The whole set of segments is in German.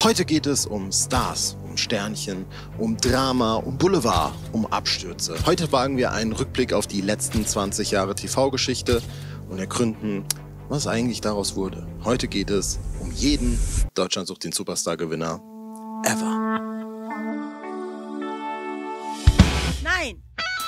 Heute geht es um Stars, um Sternchen, um Drama, um Boulevard, um Abstürze. Heute wagen wir einen Rückblick auf die letzten 20 Jahre TV-Geschichte und ergründen, was eigentlich daraus wurde. Heute geht es um jeden Deutschland sucht den Superstar-Gewinner ever. Nein!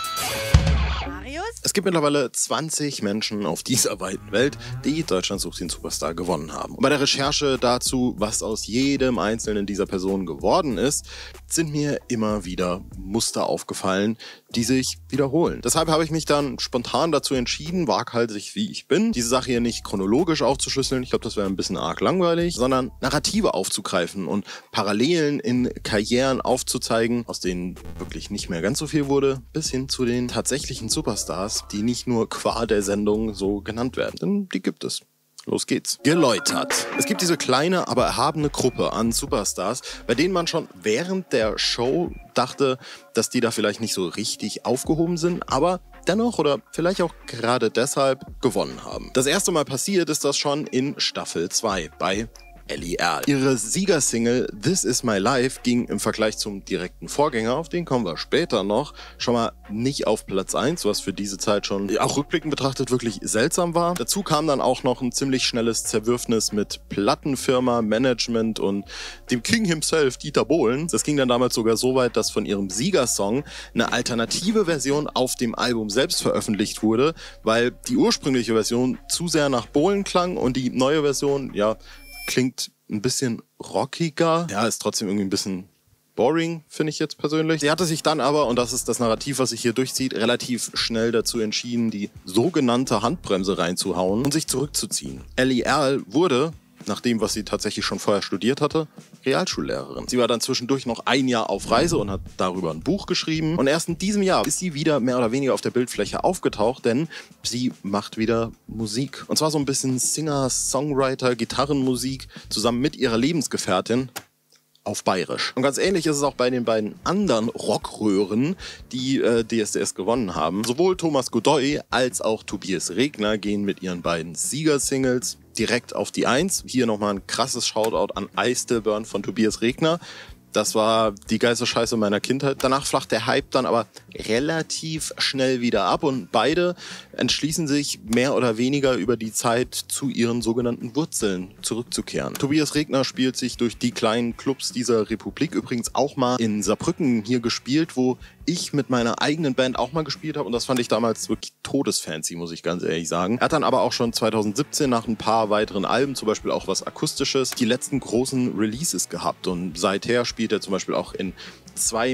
Marius? Es gibt mittlerweile 20 Menschen auf dieser weiten Welt, die Deutschland sucht den Superstar gewonnen haben. Und bei der Recherche dazu, was aus jedem einzelnen dieser Personen geworden ist, sind mir immer wieder Muster aufgefallen, die sich wiederholen. Deshalb habe ich mich dann spontan dazu entschieden, waghalsig wie ich bin, diese Sache hier nicht chronologisch aufzuschlüsseln, ich glaube, das wäre ein bisschen arg langweilig, sondern Narrative aufzugreifen und Parallelen in Karrieren aufzuzeigen, aus denen wirklich nicht mehr ganz so viel wurde, bis hin zu den tatsächlichen Superstars, die nicht nur qua der Sendung so genannt werden, denn die gibt es. Los geht's. Geläutert. Es gibt diese kleine, aber erhabene Gruppe an Superstars, bei denen man schon während der Show dachte, dass die da vielleicht nicht so richtig aufgehoben sind, aber dennoch oder vielleicht auch gerade deshalb gewonnen haben. Das erste Mal passiert ist das schon in Staffel 2 bei Ellie Erl. Ihre Siegersingle This Is My Life ging im Vergleich zum direkten Vorgänger, auf den kommen wir später noch, schon mal nicht auf Platz 1, was für diese Zeit schon auch rückblickend betrachtet wirklich seltsam war. Dazu kam dann auch noch ein ziemlich schnelles Zerwürfnis mit Plattenfirma, Management und dem King himself, Dieter Bohlen. Das ging dann damals sogar so weit, dass von ihrem Siegersong eine alternative Version auf dem Album selbst veröffentlicht wurde, weil die ursprüngliche Version zu sehr nach Bohlen klang und die neue Version, ja, klingt ein bisschen rockiger. Ja, ist trotzdem irgendwie ein bisschen boring, finde ich jetzt persönlich. Sie hatte sich dann aber, und das ist das Narrativ, was sich hier durchzieht, relativ schnell dazu entschieden, die sogenannte Handbremse reinzuhauen und sich zurückzuziehen. Ellie Erl wurde, nach dem, was sie tatsächlich schon vorher studiert hatte, Realschullehrerin. Sie war dann zwischendurch noch ein Jahr auf Reise und hat darüber ein Buch geschrieben. Und erst in diesem Jahr ist sie wieder mehr oder weniger auf der Bildfläche aufgetaucht, denn sie macht wieder Musik. Und zwar so ein bisschen Singer, Songwriter, Gitarrenmusik zusammen mit ihrer Lebensgefährtin auf Bayerisch. Und ganz ähnlich ist es auch bei den beiden anderen Rockröhren, die DSDS gewonnen haben. Sowohl Thomas Godoy als auch Tobias Regner gehen mit ihren beiden Siegersingles direkt auf die 1. Hier nochmal ein krasses Shoutout an I Still Burn von Tobias Regner. Das war die geilste Scheiße meiner Kindheit. Danach flacht der Hype dann aber relativ schnell wieder ab und beide entschließen sich mehr oder weniger über die Zeit zu ihren sogenannten Wurzeln zurückzukehren. Tobias Regner spielt sich durch die kleinen Clubs dieser Republik, übrigens auch mal in Saarbrücken hier gespielt, wo ich mit meiner eigenen Band auch mal gespielt habe und das fand ich damals wirklich todesfancy, muss ich ganz ehrlich sagen. Er hat dann aber auch schon 2017 nach ein paar weiteren Alben, zum Beispiel auch was Akustisches, die letzten großen Releases gehabt und seither spielt er zum Beispiel auch in 2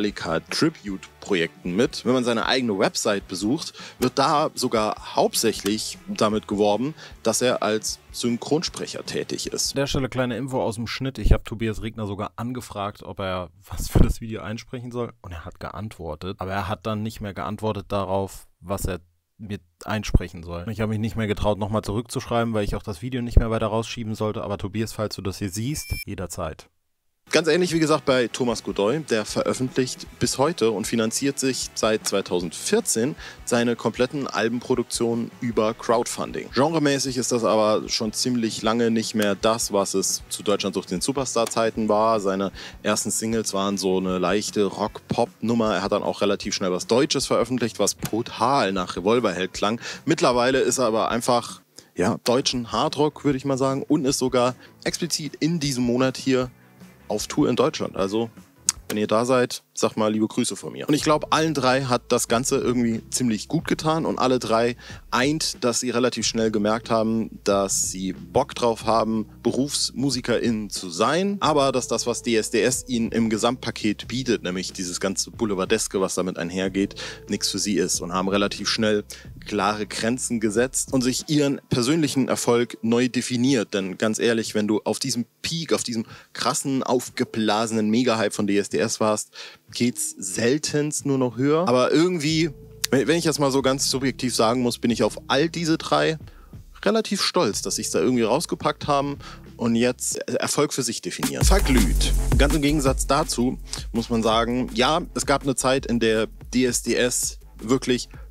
Metallica-Tribute-Projekten mit. Wenn man seine eigene Website besucht, wird da sogar hauptsächlich damit geworben, dass er als Synchronsprecher tätig ist. An der Stelle kleine Info aus dem Schnitt. Ich habe Tobias Regner sogar angefragt, ob er was für das Video einsprechen soll. Und er hat geantwortet. Aber er hat dann nicht mehr geantwortet darauf, was er mir einsprechen soll. Ich habe mich nicht mehr getraut, nochmal zurückzuschreiben, weil ich auch das Video nicht mehr weiter rausschieben sollte. Aber Tobias, falls du das hier siehst, jederzeit. Ganz ähnlich wie gesagt bei Thomas Godoy, der veröffentlicht bis heute und finanziert sich seit 2014 seine kompletten Albenproduktionen über Crowdfunding. Genremäßig ist das aber schon ziemlich lange nicht mehr das, was es zu Deutschland sucht den Superstar-Zeiten war. Seine ersten Singles waren so eine leichte Rock-Pop-Nummer. Er hat dann auch relativ schnell was Deutsches veröffentlicht, was brutal nach Revolverheld klang. Mittlerweile ist er aber einfach, ja, deutschen Hardrock, würde ich mal sagen, und ist sogar explizit in diesem Monat hier auf Tour in Deutschland. Also, wenn ihr da seid, sagt mal liebe Grüße von mir. Und ich glaube, allen drei hat das Ganze irgendwie ziemlich gut getan und alle drei eint, dass sie relativ schnell gemerkt haben, dass sie Bock drauf haben, BerufsmusikerInnen zu sein, aber dass das, was DSDS ihnen im Gesamtpaket bietet, nämlich dieses ganze Boulevardeske, was damit einhergeht, nichts für sie ist und haben relativ schnell klare Grenzen gesetzt und sich ihren persönlichen Erfolg neu definiert. Denn ganz ehrlich, wenn du auf diesem Peak, auf diesem krassen, aufgeblasenen Mega-Hype von DSDS warst, geht's seltenst nur noch höher. Aber irgendwie, wenn ich das mal so ganz subjektiv sagen muss, bin ich auf all diese drei relativ stolz, dass sie es da irgendwie rausgepackt haben und jetzt Erfolg für sich definieren. Verglüht. Ganz im Gegensatz dazu muss man sagen, ja, es gab eine Zeit, in der DSDS wirklich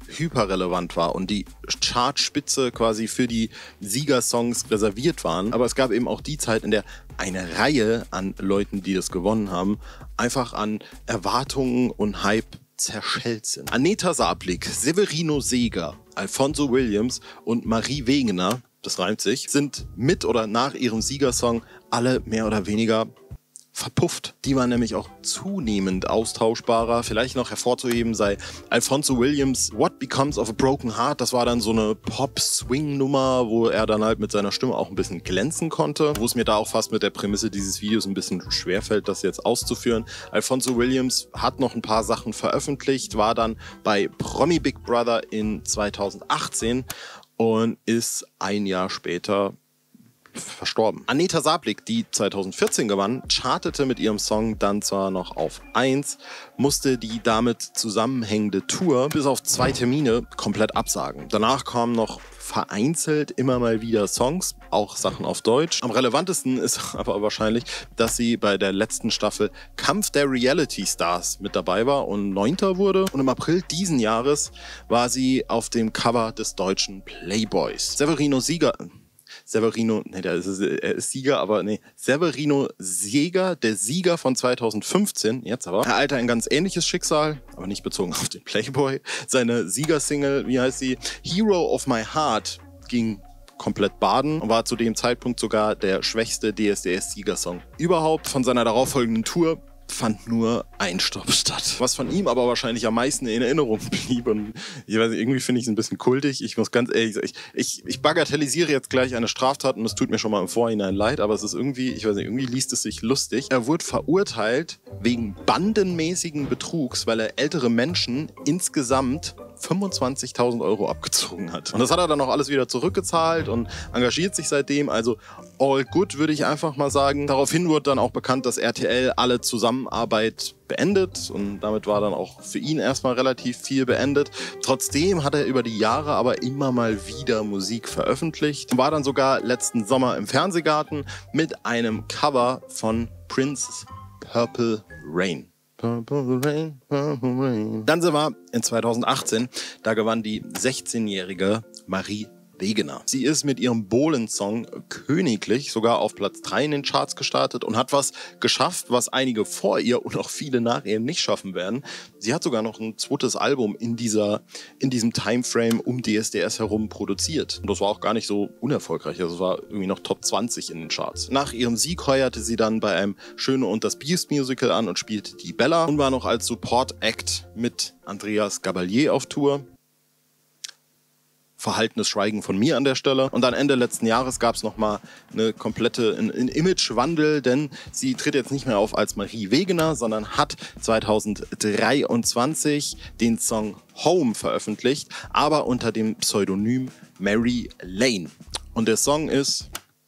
hyperrelevant war und die Chartspitze quasi für die Siegersongs reserviert waren. Aber es gab eben auch die Zeit, in der eine Reihe an Leuten, die das gewonnen haben, einfach an Erwartungen und Hype zerschellt sind. Aneta Sablik, Severino Seeger, Alfonso Williams und Marie Wegener, das reimt sich, sind mit oder nach ihrem Siegersong alle mehr oder weniger verpufft. Die waren nämlich auch zunehmend austauschbarer. Vielleicht noch hervorzuheben sei Alfonso Williams What Becomes of a Broken Heart. Das war dann so eine Pop-Swing-Nummer, wo er dann halt mit seiner Stimme auch ein bisschen glänzen konnte. Wo es mir da auch fast mit der Prämisse dieses Videos ein bisschen schwerfällt, das jetzt auszuführen. Alfonso Williams hat noch ein paar Sachen veröffentlicht, war dann bei Promi Big Brother in 2018 und ist ein Jahr später verstorben. Aneta Sablik, die 2014 gewann, chartete mit ihrem Song dann zwar noch auf 1, musste die damit zusammenhängende Tour bis auf 2 Termine komplett absagen. Danach kamen noch vereinzelt immer mal wieder Songs, auch Sachen auf Deutsch. Am relevantesten ist aber wahrscheinlich, dass sie bei der letzten Staffel Kampf der Reality Stars mit dabei war und 9. wurde. Und im April diesen Jahres war sie auf dem Cover des deutschen Playboys. Severino Seeger, der Sieger von 2015, jetzt aber, ereilte ein ganz ähnliches Schicksal, aber nicht bezogen auf den Playboy. Seine Siegersingle, wie heißt sie? Hero of My Heart, ging komplett baden und war zu dem Zeitpunkt sogar der schwächste DSDS-Siegersong überhaupt. Von seiner darauffolgenden Tour fand nur ein Stopp statt. Was von ihm aber wahrscheinlich am meisten in Erinnerung blieb. Und ich weiß nicht, irgendwie finde ich es ein bisschen kultig. Ich muss ganz ehrlich sagen, ich bagatellisiere jetzt gleich eine Straftat und es tut mir schon mal im Vorhinein leid, aber es ist irgendwie, ich weiß nicht, irgendwie liest es sich lustig. Er wurde verurteilt wegen bandenmäßigen Betrugs, weil er ältere Menschen insgesamt 25.000 € abgezogen hat. Und das hat er dann auch alles wieder zurückgezahlt und engagiert sich seitdem. Also all good, würde ich einfach mal sagen. Daraufhin wurde dann auch bekannt, dass RTL alle Zusammenarbeit beendet und damit war dann auch für ihn erstmal relativ viel beendet. Trotzdem hat er über die Jahre aber immer mal wieder Musik veröffentlicht und war dann sogar letzten Sommer im Fernsehgarten mit einem Cover von Prince's Purple Rain. Purple Rain, Purple Rain. Dann sind wir in 2018, da gewann die 16-jährige Marie Wegener. Sie ist mit ihrem Bohlen-Song Königlich sogar auf Platz 3 in den Charts gestartet und hat was geschafft, was einige vor ihr und auch viele nach ihr nicht schaffen werden. Sie hat sogar noch ein zweites Album in diesem Timeframe um DSDS herum produziert. Und das war auch gar nicht so unerfolgreich. Also es war irgendwie noch Top 20 in den Charts. Nach ihrem Sieg heuerte sie dann bei einem Schöne und das Biest Musical an und spielte die Bella und war noch als Support-Act mit Andreas Gabalier auf Tour. Verhaltenes Schweigen von mir an der Stelle. Und dann Ende letzten Jahres gab es nochmal einen Imagewandel, denn sie tritt jetzt nicht mehr auf als Marie Wegener, sondern hat 2023 den Song Home veröffentlicht, aber unter dem Pseudonym Mary Lane. Und der Song ist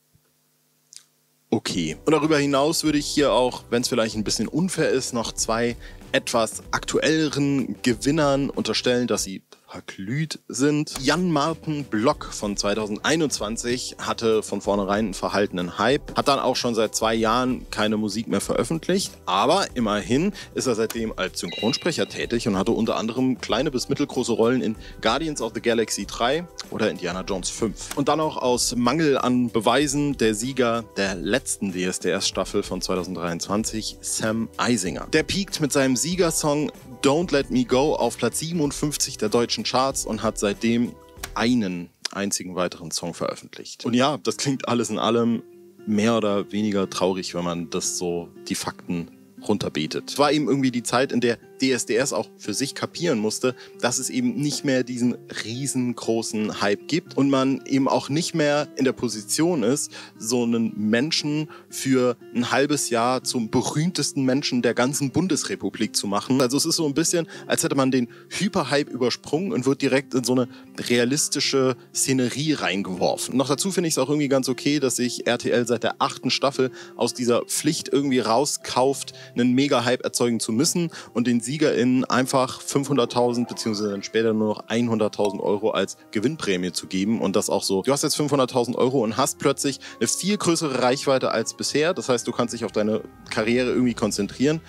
okay. Und darüber hinaus würde ich hier auch, wenn es vielleicht ein bisschen unfair ist, noch 2 etwas aktuelleren Gewinnern unterstellen, dass sie verglüht sind. Jan-Martin Block von 2021 hatte von vornherein einen verhaltenen Hype, hat dann auch schon seit 2 Jahren keine Musik mehr veröffentlicht, aber immerhin ist er seitdem als Synchronsprecher tätig und hatte unter anderem kleine bis mittelgroße Rollen in Guardians of the Galaxy 3 oder Indiana Jones 5. Und dann auch aus Mangel an Beweisen der Sieger der letzten DSDS-Staffel von 2023, Sam Eisinger. Der piekt mit seinem Siegersong Don't Let Me Go auf Platz 57 der deutschen Charts und hat seitdem einen einzigen weiteren Song veröffentlicht. Und ja, das klingt alles in allem mehr oder weniger traurig, wenn man das so die Fakten runterbetet. Es war eben irgendwie die Zeit, in der DSDS auch für sich kapieren musste, dass es eben nicht mehr diesen riesengroßen Hype gibt und man eben auch nicht mehr in der Position ist, so einen Menschen für ein halbes Jahr zum berühmtesten Menschen der ganzen Bundesrepublik zu machen. Also es ist so ein bisschen, als hätte man den Hyperhype übersprungen und wird direkt in so eine realistische Szenerie reingeworfen. Noch dazu finde ich es auch irgendwie ganz okay, dass sich RTL seit der 8. Staffel aus dieser Pflicht irgendwie rauskauft, einen Mega-Hype erzeugen zu müssen und den SiegerInnen einfach 500.000 beziehungsweise dann später nur noch 100.000 € als Gewinnprämie zu geben und das auch so. Du hast jetzt 500.000 € und hast plötzlich eine viel größere Reichweite als bisher. Das heißt, du kannst dich auf deine Karriere irgendwie konzentrieren.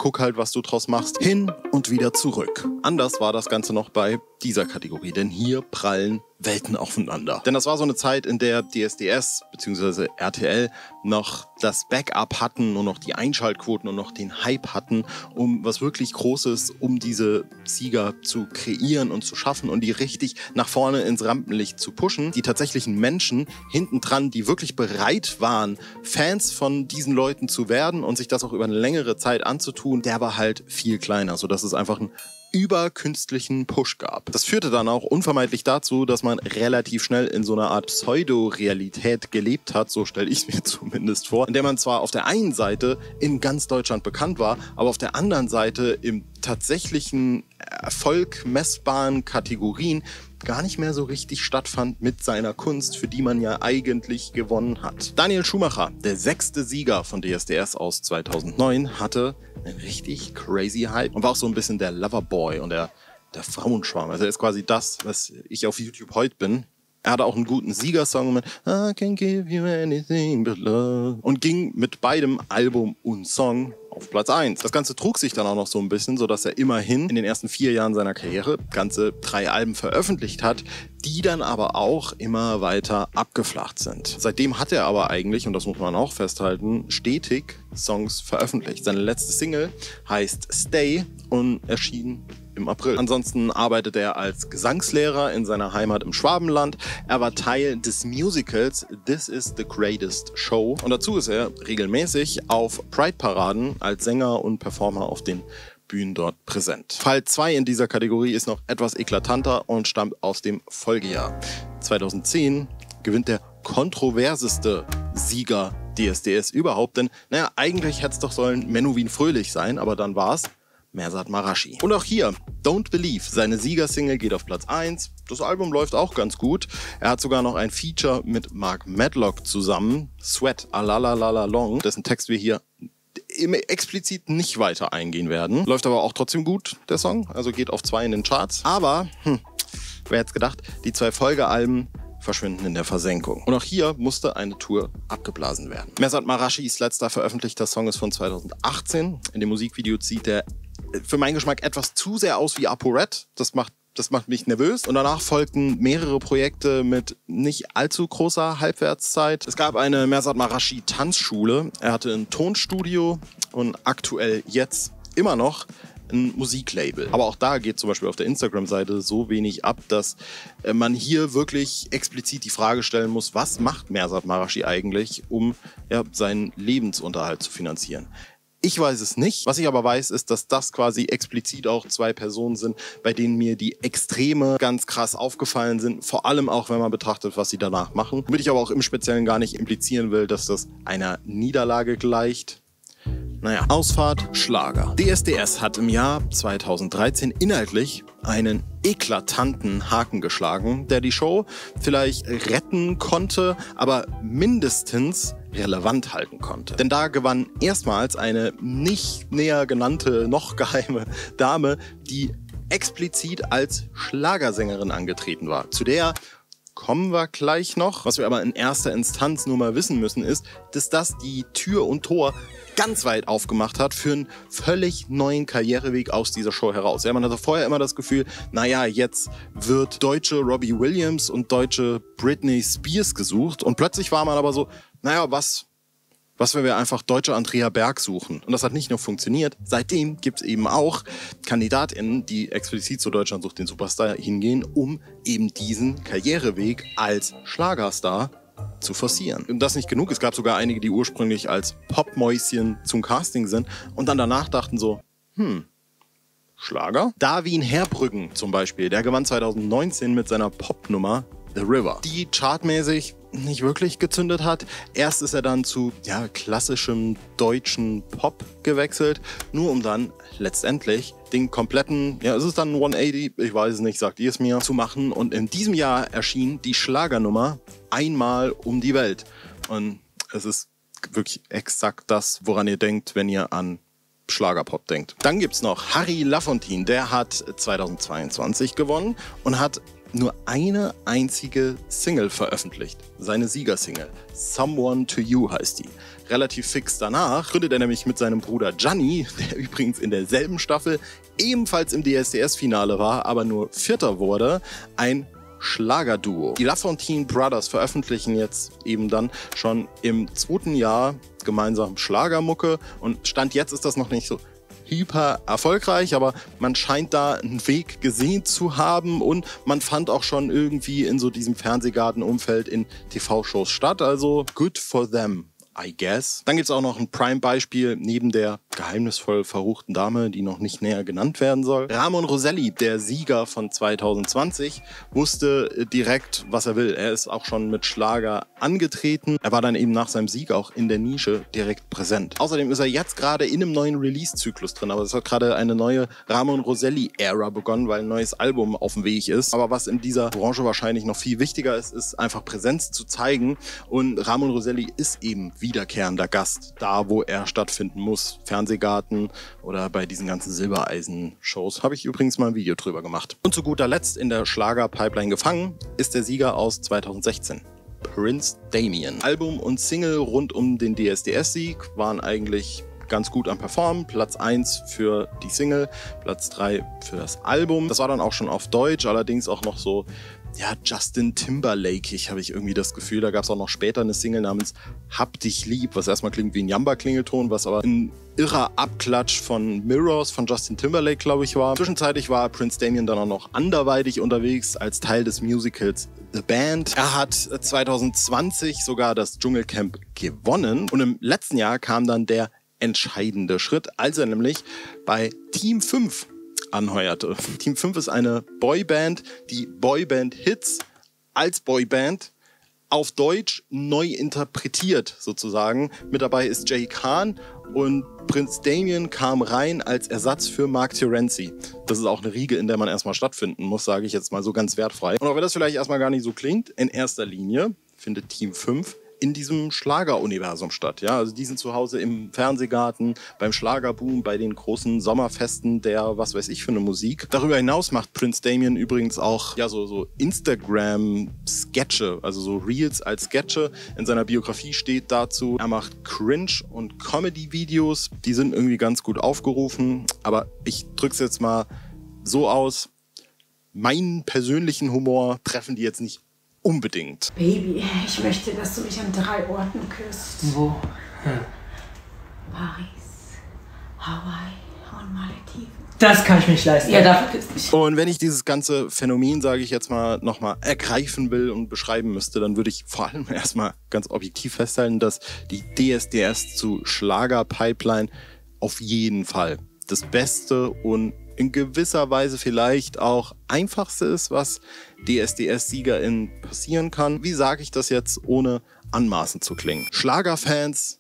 guck halt, was du draus machst. Hin und wieder zurück. Anders war das Ganze noch bei dieser Kategorie, denn hier prallen Welten aufeinander. Denn das war so eine Zeit, in der DSDS bzw. RTL noch das Backup hatten und noch die Einschaltquoten und noch den Hype hatten, um was wirklich Großes, um diese Sieger zu kreieren und zu schaffen und die richtig nach vorne ins Rampenlicht zu pushen. Die tatsächlichen Menschen hintendran, die wirklich bereit waren, Fans von diesen Leuten zu werden und sich das auch über eine längere Zeit anzutun, der war halt viel kleiner, sodass es einfach ein überkünstlichen Push gab. Das führte dann auch unvermeidlich dazu, dass man relativ schnell in so einer Art Pseudo-Realität gelebt hat, so stelle ich es mir zumindest vor, in der man zwar auf der einen Seite in ganz Deutschland bekannt war, aber auf der anderen Seite im tatsächlichen Erfolg messbaren Kategorien gar nicht mehr so richtig stattfand mit seiner Kunst, für die man ja eigentlich gewonnen hat. Daniel Schumacher, der 6. Sieger von DSDS aus 2009, hatte einen richtig crazy Hype und war auch so ein bisschen der Loverboy und der Frauenschwarm. Also er ist quasi das, was ich auf YouTube heute bin. Er hatte auch einen guten Siegersong mit I can give you anything but love und ging mit beidem Album und Song auf Platz 1. Das Ganze trug sich dann auch noch so ein bisschen, sodass er immerhin in den ersten 4 Jahren seiner Karriere ganze 3 Alben veröffentlicht hat, die dann aber auch immer weiter abgeflacht sind. Seitdem hat er aber eigentlich, und das muss man auch festhalten, stetig Songs veröffentlicht. Seine letzte Single heißt Stay und erschien im April. Ansonsten arbeitet er als Gesangslehrer in seiner Heimat im Schwabenland. Er war Teil des Musicals This is the Greatest Show. Und dazu ist er regelmäßig auf Pride-Paraden als Sänger und Performer auf den Bühnen dort präsent. Fall 2 in dieser Kategorie ist noch etwas eklatanter und stammt aus dem Folgejahr. 2010 gewinnt der kontroverseste Sieger DSDS überhaupt, denn naja, eigentlich hätte es doch sollen Menowin Fröhlich sein, aber dann war es Mersat Marashi. Und auch hier, Don't Believe, seine Siegersingle geht auf Platz 1. Das Album läuft auch ganz gut. Er hat sogar noch ein Feature mit Mark Medlock zusammen, Sweat, Alalalala Long, dessen Text wir hier explizit nicht weiter eingehen werden. Läuft aber auch trotzdem gut, der Song, also geht auf 2 in den Charts. Aber, wer hätte es gedacht, die 2 Folgealben verschwinden in der Versenkung. Und auch hier musste eine Tour abgeblasen werden. Mersat Marashis letzter veröffentlichter Song ist von 2018. In dem Musikvideo zieht er für meinen Geschmack etwas zu sehr aus wie ApoRed. Das macht mich nervös. Und danach folgten mehrere Projekte mit nicht allzu großer Halbwertszeit. Es gab eine Mersat Marashi Tanzschule. Er hatte ein Tonstudio und aktuell jetzt immer noch ein Musiklabel. Aber auch da geht zum Beispiel auf der Instagram-Seite so wenig ab, dass man hier wirklich explizit die Frage stellen muss, was macht Mersat Marashi eigentlich, um seinen Lebensunterhalt zu finanzieren? Ich weiß es nicht. Was ich aber weiß, ist, dass das quasi explizit auch 2 Personen sind, bei denen mir die Extreme ganz krass aufgefallen sind. Vor allem auch, wenn man betrachtet, was sie danach machen. Womit ich aber auch im Speziellen gar nicht implizieren will, dass das einer Niederlage gleicht. Naja, Ausfahrt, Schlager. DSDS hat im Jahr 2013 inhaltlich einen eklatanten Haken geschlagen, der die Show vielleicht retten konnte, aber mindestens relevant halten konnte. Denn da gewann erstmals eine nicht näher genannte, noch geheime Dame, die explizit als Schlagersängerin angetreten war. Zu der kommen wir gleich noch. Was wir aber in erster Instanz nur mal wissen müssen, ist, dass das die Tür und Tor ganz weit aufgemacht hat für einen völlig neuen Karriereweg aus dieser Show heraus. Ja, man hatte vorher immer das Gefühl, naja, jetzt wird deutsche Robbie Williams und deutsche Britney Spears gesucht. Und plötzlich war man aber so, naja, was wenn wir einfach deutsche Andrea Berg suchen? Und das hat nicht nur funktioniert. Seitdem gibt es eben auch KandidatInnen, die explizit zu Deutschland sucht den Superstar hingehen, um eben diesen Karriereweg als Schlagerstar zu forcieren. Und das nicht genug. Es gab sogar einige, die ursprünglich als Popmäuschen zum Casting sind und dann danach dachten so, Schlager? Darwin Herbrüggen zum Beispiel, der gewann 2019 mit seiner Popnummer The River, die chartmäßig nicht wirklich gezündet hat. Erst ist er dann zu klassischem deutschen Pop gewechselt, nur um dann letztendlich den kompletten, es ist dann ein 180, ich weiß es nicht, sagt ihr es mir, zu machen. Und in diesem Jahr erschien die Schlagernummer Einmal um die Welt. Und es ist wirklich exakt das, woran ihr denkt, wenn ihr an Schlagerpop denkt. Dann gibt's noch Harry Lafontaine, der hat 2022 gewonnen und hat nur eine einzige Single veröffentlicht. Seine Siegersingle. Someone to You heißt die. Relativ fix danach gründet er nämlich mit seinem Bruder Gianni, der übrigens in derselben Staffel ebenfalls im DSDS-Finale war, aber nur Vierter wurde, ein Schlagerduo. Die LaFontaine Brothers veröffentlichen jetzt eben dann schon im 2. Jahr gemeinsam Schlagermucke und Stand jetzt ist das noch nicht so hyper erfolgreich, aber man scheint da einen Weg gesehen zu haben und man fand auch schon irgendwie in so diesem Fernsehgarten-Umfeld in TV-Shows statt, also good for them. I guess. Dann gibt es auch noch ein Prime-Beispiel neben der geheimnisvoll verruchten Dame, die noch nicht näher genannt werden soll. Ramon Roselli, der Sieger von 2020, wusste direkt, was er will. Er ist auch schon mit Schlager angetreten. Er war dann eben nach seinem Sieg auch in der Nische direkt präsent. Außerdem ist er jetzt gerade in einem neuen Release-Zyklus drin. Aber es hat gerade eine neue Ramon Roselli-Ära begonnen, weil ein neues Album auf dem Weg ist. Aber was in dieser Branche wahrscheinlich noch viel wichtiger ist, ist einfach Präsenz zu zeigen. Und Ramon Roselli ist eben wiederkehrender Gast, da wo er stattfinden muss. Fernsehgarten oder bei diesen ganzen Silbereisen-Shows. Habe ich übrigens mal ein Video drüber gemacht. Und zu guter Letzt in der Schlager-Pipeline gefangen ist der Sieger aus 2016. Prince Damien. Album und Single rund um den DSDS-Sieg waren eigentlich ganz gut am Performen. Platz 1 für die Single, Platz 3 für das Album. Das war dann auch schon auf Deutsch, allerdings auch noch so, ja, Justin Timberlake-ig, habe ich irgendwie das Gefühl. Da gab es auch noch später eine Single namens Hab dich lieb, was erstmal klingt wie ein Jamba-Klingelton, was aber ein irrer Abklatsch von Mirrors von Justin Timberlake, glaube ich, war. Zwischenzeitlich war Prince Damien dann auch noch anderweitig unterwegs als Teil des Musicals The Band. Er hat 2020 sogar das Dschungelcamp gewonnen und im letzten Jahr kam dann der entscheidende Schritt, als er nämlich bei Team 5 anheuerte. Team 5 ist eine Boyband, die Boyband-Hits als Boyband auf Deutsch neu interpretiert, sozusagen. Mit dabei ist Jay Khan und Prince Damien kam rein als Ersatz für Mark Terenzi. Das ist auch eine Riege, in der man erstmal stattfinden muss, sage ich jetzt mal so ganz wertfrei. Und auch wenn das vielleicht erstmal gar nicht so klingt, in erster Linie findet Team 5 in diesem Schlageruniversum statt. Ja? Also die sind zu Hause im Fernsehgarten, beim Schlagerboom, bei den großen Sommerfesten der, was weiß ich für eine Musik. Darüber hinaus macht Prince Damien übrigens auch ja, so Instagram-Sketche, also so Reels als Sketche. In seiner Biografie steht dazu, er macht Cringe- und Comedy-Videos. Die sind irgendwie ganz gut aufgerufen, aber ich drück's jetzt mal so aus, meinen persönlichen Humor treffen die jetzt nicht unbedingt. Baby, ich möchte, dass du mich an 3 Orten küsst. Wo? Paris, Hawaii und Malediven. Das kann ich mich leisten. Ja, dafür küsst mich. Und wenn ich dieses ganze Phänomen, sage ich jetzt mal, nochmal ergreifen will und beschreiben müsste, dann würde ich vor allem erstmal ganz objektiv festhalten, dass die DSDS zu Schlager-Pipeline auf jeden Fall das Beste und in gewisser Weise vielleicht auch einfachste ist, was DSDS-SiegerInnen passieren kann. Wie sage ich das jetzt, ohne anmaßend zu klingen? Schlagerfans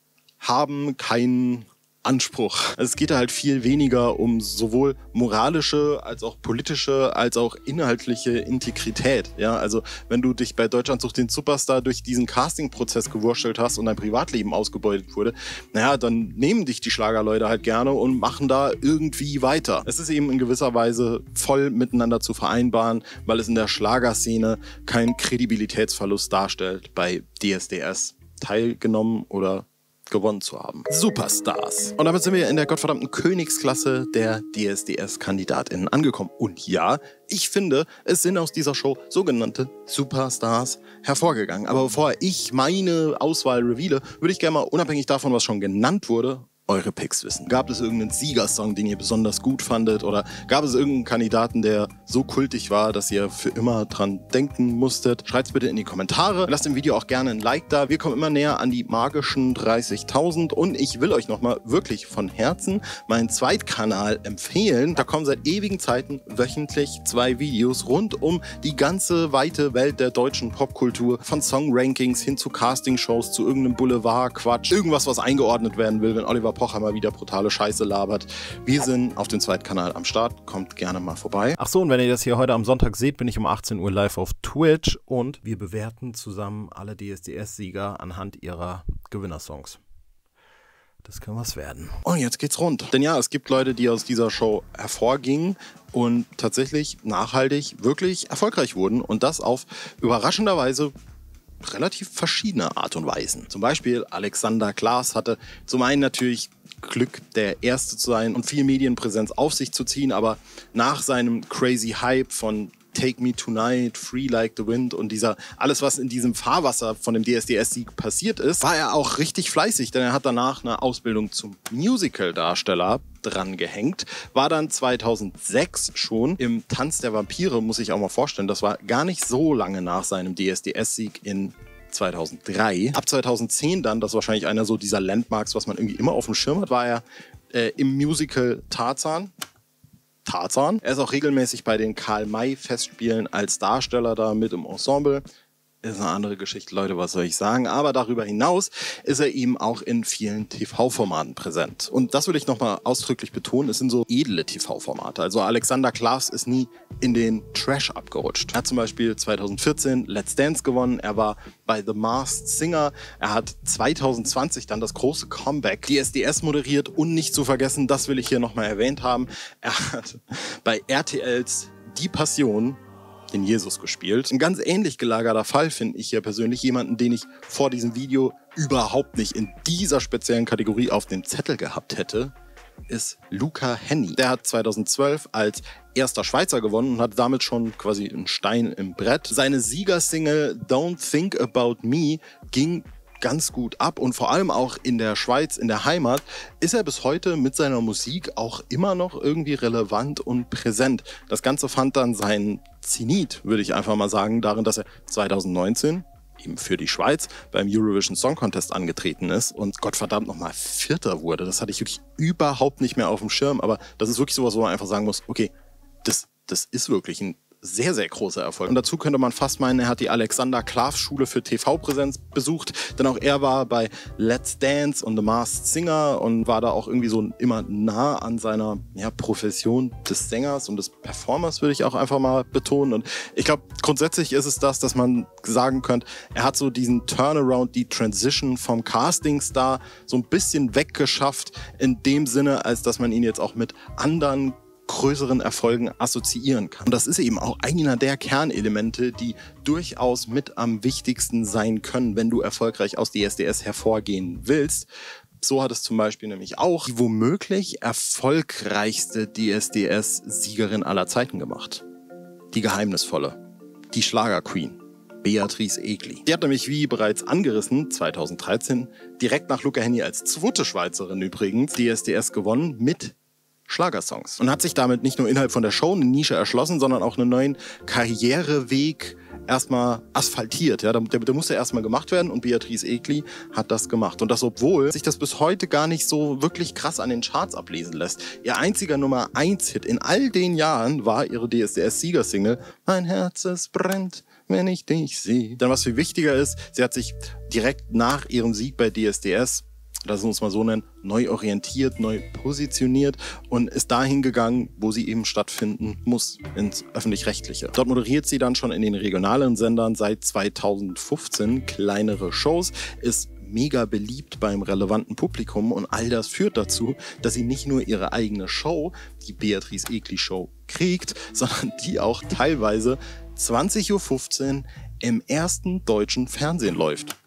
haben keinen Anspruch. Also es geht halt viel weniger um sowohl moralische als auch politische als auch inhaltliche Integrität. Ja, also wenn du dich bei Deutschland sucht den Superstar durch diesen Casting-Prozess gewurschtelt hast und dein Privatleben ausgebeutet wurde, naja, dann nehmen dich die Schlagerleute halt gerne und machen da irgendwie weiter. Es ist eben in gewisser Weise voll miteinander zu vereinbaren, weil es in der Schlagerszene keinen Kredibilitätsverlust darstellt, bei DSDS teilgenommen oder gewonnen zu haben. Superstars. Und damit sind wir in der gottverdammten Königsklasse der DSDS-KandidatInnen angekommen. Und ja, ich finde, es sind aus dieser Show sogenannte Superstars hervorgegangen. Aber bevor ich meine Auswahl reveale, würde ich gerne mal, unabhängig davon, was schon genannt wurde, eure Picks wissen. Gab es irgendeinen Siegersong, den ihr besonders gut fandet? Oder gab es irgendeinen Kandidaten, der so kultig war, dass ihr für immer dran denken musstet? Schreibt's bitte in die Kommentare. Lasst dem Video auch gerne ein Like da. Wir kommen immer näher an die magischen 30.000. Und ich will euch nochmal wirklich von Herzen meinen Zweitkanal empfehlen. Da kommen seit ewigen Zeiten wöchentlich 2 Videos rund um die ganze weite Welt der deutschen Popkultur. Von Songrankings hin zu Castingshows, zu irgendeinem Boulevard-Quatsch. Irgendwas, was eingeordnet werden will, wenn Oliver Pocher mal wieder brutale Scheiße labert. Wir sind auf dem Zweitkanal am Start. Kommt gerne mal vorbei. Ach so, und wenn ihr das hier heute am Sonntag seht, bin ich um 18 Uhr live auf Twitch und wir bewerten zusammen alle DSDS-Sieger anhand ihrer Gewinnersongs. Das kann was werden. Und jetzt geht's rund. Denn ja, es gibt Leute, die aus dieser Show hervorgingen und tatsächlich nachhaltig wirklich erfolgreich wurden. Und das auf überraschenderweise relativ verschiedene Art und Weisen. Zum Beispiel Alexander Klaas hatte zum einen natürlich Glück, der Erste zu sein und viel Medienpräsenz auf sich zu ziehen, aber nach seinem crazy Hype von Take Me Tonight, Free Like the Wind und alles, was in diesem Fahrwasser von dem DSDS-Sieg passiert ist, war er auch richtig fleißig, denn er hat danach eine Ausbildung zum Musical-Darsteller dran gehängt, war dann 2006 schon im Tanz der Vampire, muss ich auch mal vorstellen, das war gar nicht so lange nach seinem DSDS-Sieg in 2003. Ab 2010 dann, das ist wahrscheinlich einer so dieser Landmarks, was man irgendwie immer auf dem Schirm hat, war er im Musical Tarzan. Er ist auch regelmäßig bei den Karl-May-Festspielen als Darsteller da mit im Ensemble. Ist eine andere Geschichte, Leute, was soll ich sagen. Aber darüber hinaus ist er eben auch in vielen TV-Formaten präsent. Und das will ich nochmal ausdrücklich betonen, es sind so edle TV-Formate. Also Alexander Klaas ist nie in den Trash abgerutscht. Er hat zum Beispiel 2014 Let's Dance gewonnen. Er war bei The Masked Singer. Er hat 2020 dann das große Comeback DSDS moderiert. Und nicht zu vergessen, das will ich hier nochmal erwähnt haben, er hat bei RTLs Die Passion den Jesus gespielt. Ein ganz ähnlich gelagerter Fall finde ich hier persönlich jemanden, den ich vor diesem Video überhaupt nicht in dieser speziellen Kategorie auf dem Zettel gehabt hätte, ist Luca Hänni. Der hat 2012 als erster Schweizer gewonnen und hat damit schon quasi einen Stein im Brett. Seine Siegersingle Don't Think About Me ging ganz gut ab und vor allem auch in der Schweiz, in der Heimat, ist er bis heute mit seiner Musik auch immer noch irgendwie relevant und präsent. Das Ganze fand dann seinen Zenit, würde ich einfach mal sagen, darin, dass er 2019 eben für die Schweiz beim Eurovision Song Contest angetreten ist und Gottverdammt nochmal Vierter wurde. Das hatte ich wirklich überhaupt nicht mehr auf dem Schirm, aber das ist wirklich sowas, wo man einfach sagen muss, okay, das ist wirklich ein sehr, sehr großer Erfolg. Und dazu könnte man fast meinen, er hat die Alexander Klaas Schule für TV-Präsenz besucht, denn auch er war bei Let's Dance und The Masked Singer und war da auch irgendwie so immer nah an seiner Profession des Sängers und des Performers, würde ich auch einfach mal betonen. Und ich glaube, grundsätzlich ist es das, dass man sagen könnte, er hat so diesen Turnaround, die Transition vom Castingstar so ein bisschen weggeschafft, in dem Sinne, als dass man ihn jetzt auch mit anderen größeren Erfolgen assoziieren kann. Und das ist eben auch einer der Kernelemente, die durchaus mit am wichtigsten sein können, wenn du erfolgreich aus DSDS hervorgehen willst. So hat es zum Beispiel nämlich auch die womöglich erfolgreichste DSDS-Siegerin aller Zeiten gemacht. Die geheimnisvolle, die Schlager-Queen, Beatrice Egli. Die hat nämlich, wie bereits angerissen, 2013 direkt nach Luca Hänni als zweite Schweizerin übrigens DSDS gewonnen mit Schlagersongs und hat sich damit nicht nur innerhalb von der Show eine Nische erschlossen, sondern auch einen neuen Karriereweg erstmal asphaltiert. Ja, der musste erstmal gemacht werden und Beatrice Egli hat das gemacht. Und das, obwohl sich das bis heute gar nicht so wirklich krass an den Charts ablesen lässt. Ihr einziger Nummer-1-Hit in all den Jahren war ihre DSDS-Siegersingle Mein Herz, es brennt, wenn ich dich sehe. Dann was viel wichtiger ist, sie hat sich direkt nach ihrem Sieg bei DSDS, lass uns mal so nennen, neu orientiert, neu positioniert und ist dahin gegangen, wo sie eben stattfinden muss, ins Öffentlich-Rechtliche. Dort moderiert sie dann schon in den regionalen Sendern seit 2015 kleinere Shows, ist mega beliebt beim relevanten Publikum und all das führt dazu, dass sie nicht nur ihre eigene Show, die Beatrice Egli Show, kriegt, sondern die auch teilweise 20:15 Uhr im ersten deutschen Fernsehen läuft.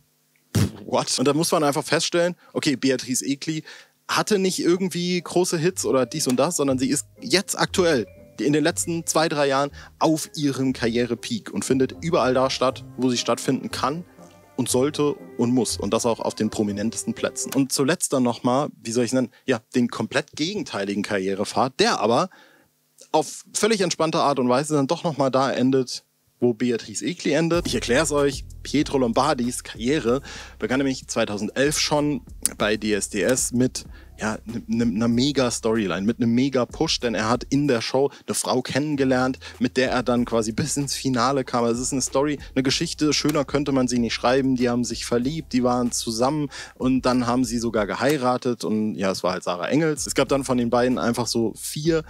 What? Und da muss man einfach feststellen, okay, Beatrice Egli hatte nicht irgendwie große Hits oder dies und das, sondern sie ist jetzt aktuell, in den letzten 2-3 Jahren, auf ihrem Karrierepeak und findet überall da statt, wo sie stattfinden kann und sollte und muss. Und das auch auf den prominentesten Plätzen. Und zuletzt dann nochmal, wie soll ich nennen, den komplett gegenteiligen Karrierepfad, der aber auf völlig entspannte Art und Weise dann doch nochmal da endet, wo Beatrice Egli endet. Ich erkläre es euch. Pietro Lombardis Karriere begann nämlich 2011 schon bei DSDS mit einer Mega-Storyline, mit einem Mega-Push, denn er hat in der Show eine Frau kennengelernt, mit der er dann quasi bis ins Finale kam. Es ist eine Story, eine Geschichte, schöner könnte man sie nicht schreiben. Die haben sich verliebt, die waren zusammen und dann haben sie sogar geheiratet und es war halt Sarah Engels. Es gab dann von den beiden einfach so 4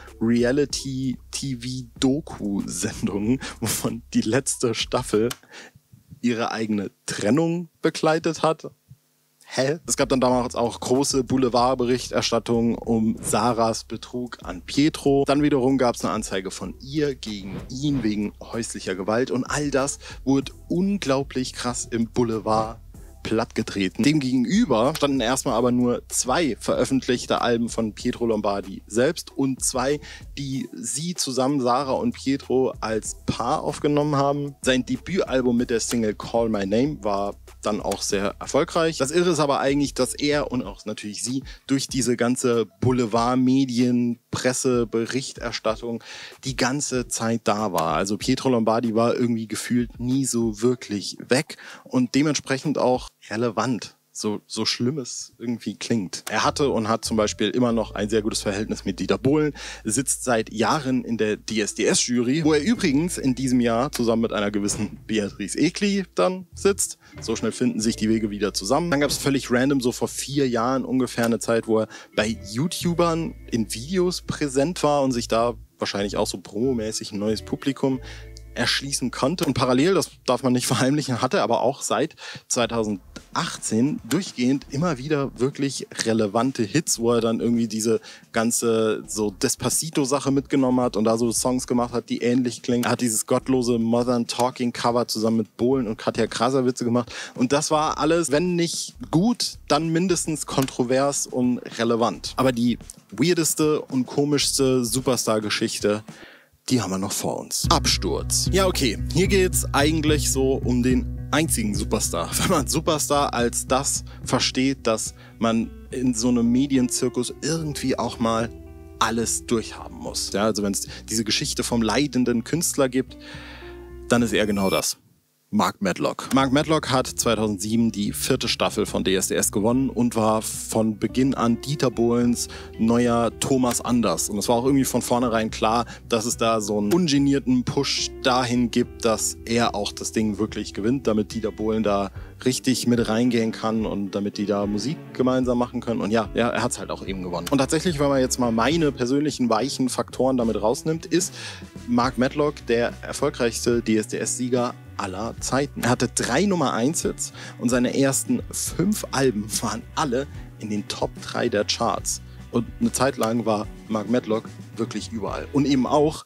Reality-TV-Doku-Sendungen, wovon die letzte Staffel ihre eigene Trennung begleitet hat. hä? Es gab dann damals auch große Boulevardberichterstattung um Sarahs Betrug an Pietro. Dann wiederum gab es eine Anzeige von ihr gegen ihn wegen häuslicher Gewalt. Und all das wurde unglaublich krass im Boulevard plattgetreten. Demgegenüber standen erstmal aber nur 2 veröffentlichte Alben von Pietro Lombardi selbst und 2, die sie zusammen, Sarah und Pietro, als Paar aufgenommen haben. Sein Debütalbum mit der Single Call My Name war dann auch sehr erfolgreich. Das Irre ist aber eigentlich, dass er und auch natürlich sie durch diese ganze Boulevardmedien, Presse, Berichterstattung die ganze Zeit da war. Also Pietro Lombardi war irgendwie gefühlt nie so wirklich weg und dementsprechend auch relevant. So schlimm es irgendwie klingt. Er hatte und hat zum Beispiel immer noch ein sehr gutes Verhältnis mit Dieter Bohlen, sitzt seit Jahren in der DSDS-Jury, wo er übrigens in diesem Jahr zusammen mit einer gewissen Beatrice Egli dann sitzt. So schnell finden sich die Wege wieder zusammen. Dann gab es völlig random, so vor 4 Jahren ungefähr eine Zeit, wo er bei YouTubern in Videos präsent war und sich da wahrscheinlich auch so promomäßig ein neues Publikum erschließen konnte. Und parallel, das darf man nicht verheimlichen, hatte aber auch seit 2018 durchgehend immer wieder wirklich relevante Hits, wo er dann irgendwie diese ganze so Despacito-Sache mitgenommen hat und da so Songs gemacht hat, die ähnlich klingen. Er hat dieses gottlose Modern Talking Cover zusammen mit Bohlen und Katja Krasavice gemacht. Und das war alles, wenn nicht gut, dann mindestens kontrovers und relevant. Aber die weirdeste und komischste Superstar-Geschichte, die haben wir noch vor uns. Absturz. Ja, okay. Hier geht's eigentlich so um den einzigen Superstar. Wenn man Superstar als das versteht, dass man in so einem Medienzirkus irgendwie auch mal alles durchhaben muss. Ja, also wenn es diese Geschichte vom leidenden Künstler gibt, dann ist er genau das. Mark Medlock. Mark Medlock hat 2007 die 4. Staffel von DSDS gewonnen und war von Beginn an Dieter Bohlens neuer Thomas Anders. Und es war auch irgendwie von vornherein klar, dass es da so einen ungenierten Push dahin gibt, dass er auch das Ding wirklich gewinnt, damit Dieter Bohlen da richtig mit reingehen kann und damit die da Musik gemeinsam machen können. Und ja, er hat es halt auch eben gewonnen. Und tatsächlich, wenn man jetzt mal meine persönlichen weichen Faktoren damit rausnimmt, ist Mark Medlock der erfolgreichste DSDS-Sieger aller Zeiten. Er hatte 3 Nummer-1-Hits und seine ersten 5 Alben waren alle in den Top 3 der Charts. Und eine Zeit lang war Mark Medlock wirklich überall. Und eben auch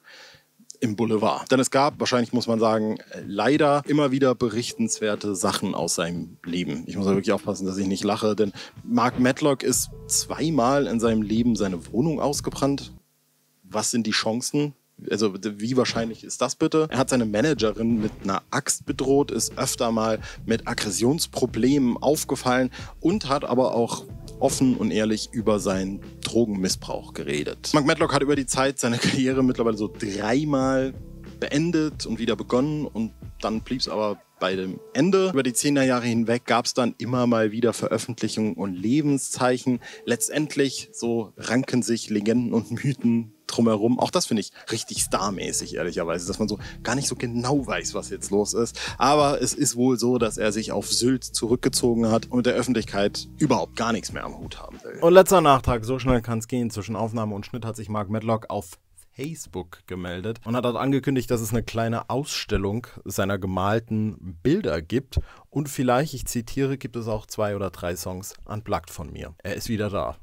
im Boulevard. Denn es gab, wahrscheinlich muss man sagen, leider immer wieder berichtenswerte Sachen aus seinem Leben. Ich muss wirklich aufpassen, dass ich nicht lache, denn Mark Medlock ist 2-mal in seinem Leben seine Wohnung ausgebrannt. Was sind die Chancen? Also wie wahrscheinlich ist das bitte? Er hat seine Managerin mit einer Axt bedroht, ist öfter mal mit Aggressionsproblemen aufgefallen und hat aber auch offen und ehrlich über seinen Drogenmissbrauch geredet. Mark Medlock hat über die Zeit seine Karriere mittlerweile so 3-mal beendet und wieder begonnen und dann blieb es aber bei dem Ende. Über die 10er Jahre hinweg gab es dann immer mal wieder Veröffentlichungen und Lebenszeichen. Letztendlich so ranken sich Legenden und Mythen drumherum. Auch das finde ich richtig starmäßig, ehrlicherweise, dass man so gar nicht so genau weiß, was jetzt los ist. Aber es ist wohl so, dass er sich auf Sylt zurückgezogen hat und mit der Öffentlichkeit überhaupt gar nichts mehr am Hut haben will. Und letzter Nachtrag, so schnell kann es gehen. Zwischen Aufnahme und Schnitt hat sich Mark Medlock auf Facebook gemeldet und hat dort angekündigt, dass es eine kleine Ausstellung seiner gemalten Bilder gibt und vielleicht, ich zitiere, gibt es auch 2 oder 3 Songs unplugged von mir. Er ist wieder da.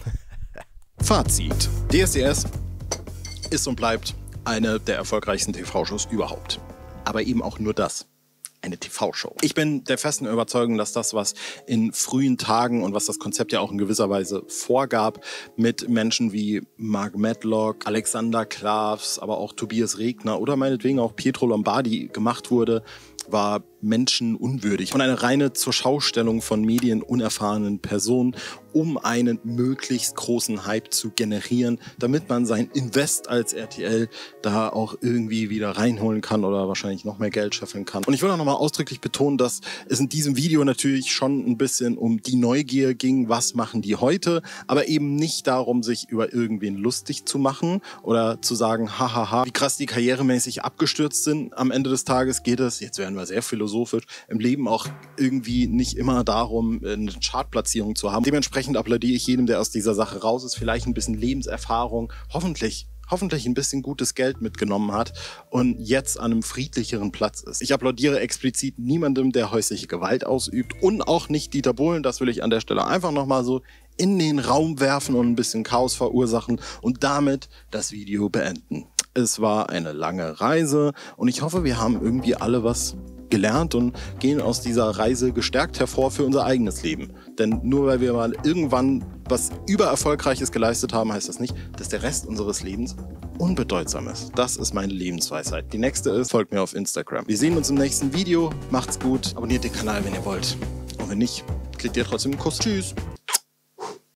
Fazit. DSDS ist und bleibt eine der erfolgreichsten TV-Shows überhaupt. Aber eben auch nur das. Eine TV-Show. Ich bin der festen Überzeugung, dass das, was in frühen Tagen und was das Konzept ja auch in gewisser Weise vorgab, mit Menschen wie Mark Medlock, Alexander Klavs, aber auch Tobias Regner oder meinetwegen auch Pietro Lombardi gemacht wurde, war menschenunwürdig und eine reine Zurschaustellung von medienunerfahrenen Personen, um einen möglichst großen Hype zu generieren, damit man sein Invest als RTL da auch irgendwie wieder reinholen kann oder wahrscheinlich noch mehr Geld scheffeln kann. Und ich will auch nochmal ausdrücklich betonen, dass es in diesem Video natürlich schon ein bisschen um die Neugier ging, was machen die heute, aber eben nicht darum, sich über irgendwen lustig zu machen oder zu sagen, hahaha, wie krass die karrieremäßig abgestürzt sind. Am Ende des Tages geht es, jetzt werden wir sehr philosophisch, im Leben auch irgendwie nicht immer darum, eine Chartplatzierung zu haben. Dementsprechend applaudiere ich jedem, der aus dieser Sache raus ist, vielleicht ein bisschen Lebenserfahrung, hoffentlich hoffentlich ein bisschen gutes Geld mitgenommen hat und jetzt an einem friedlicheren Platz ist. Ich applaudiere explizit niemandem, der häusliche Gewalt ausübt und auch nicht Dieter Bohlen. Das will ich an der Stelle einfach nochmal so in den Raum werfen und ein bisschen Chaos verursachen und damit das Video beenden. Es war eine lange Reise und ich hoffe, wir haben irgendwie alle was gelernt und gehen aus dieser Reise gestärkt hervor für unser eigenes Leben. Denn nur weil wir mal irgendwann was Übererfolgreiches geleistet haben, heißt das nicht, dass der Rest unseres Lebens unbedeutsam ist. Das ist meine Lebensweisheit. Die nächste ist, folgt mir auf Instagram. Wir sehen uns im nächsten Video. Macht's gut. Abonniert den Kanal, wenn ihr wollt. Und wenn nicht, kriegt ihr trotzdem einen Kuss. Tschüss.